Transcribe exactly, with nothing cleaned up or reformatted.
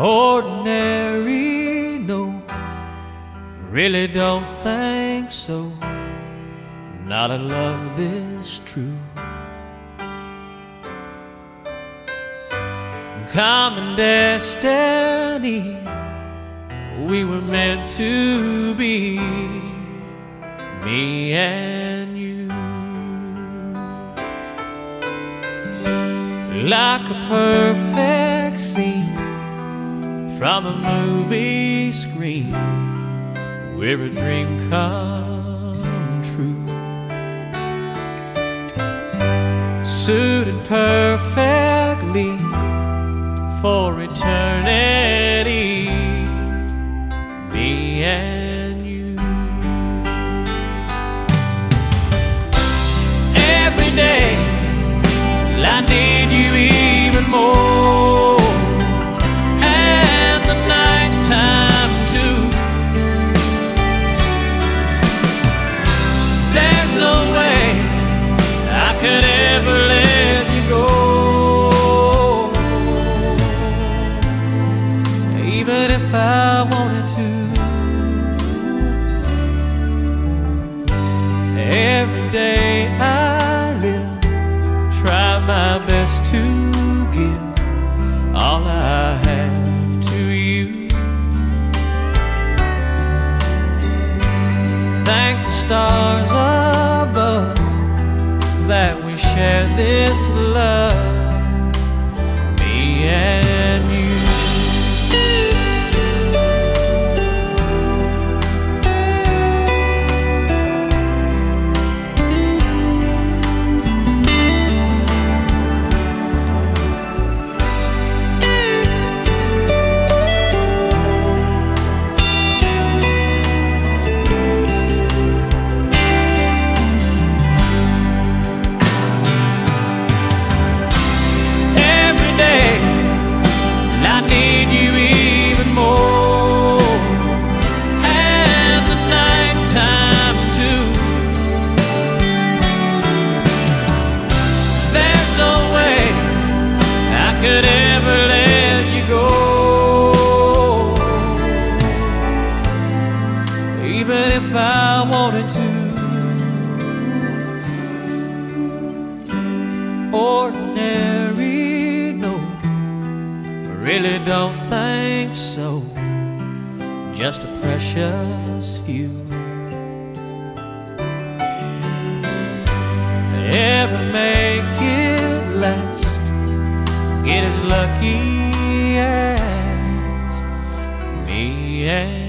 Ordinary, no, really don't think so. Not a love this true. Common destiny, we were meant to be, me and you. Like a perfect scene from a movie screen, we're a dream come true. Suited perfectly for eternity, me and you. Every day I need you even more, and the nighttime too. There's no way I could ever let you go, even if I wanted to. Every day I live, try my best to give all I have to you. Thank the stars above that we share this love, me and you. I need you even more, and the nighttime too. There's no way I could ever let you go, even if I wanted to. Ordinary, no, really don't think so. Just a precious few. Ever make it last, get as lucky as me and